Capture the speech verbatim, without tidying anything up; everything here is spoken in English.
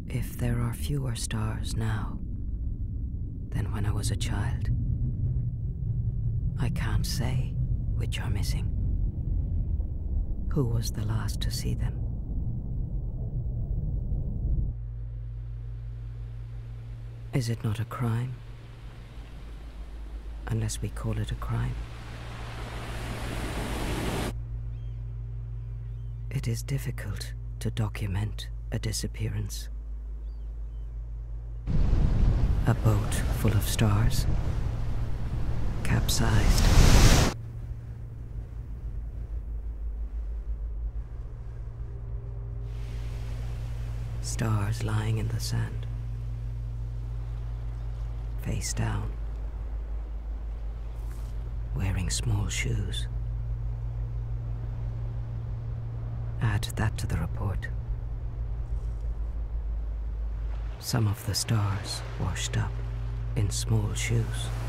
If there are fewer stars now than when I was a child, I can't say which are missing. Who was the last to see them? Is it not a crime? Unless we call it a crime. It is difficult to document a disappearance. A boat full of stars, capsized. Stars lying in the sand, face down, wearing small shoes. Add that to the report. Some of the stars washed up in small shoes.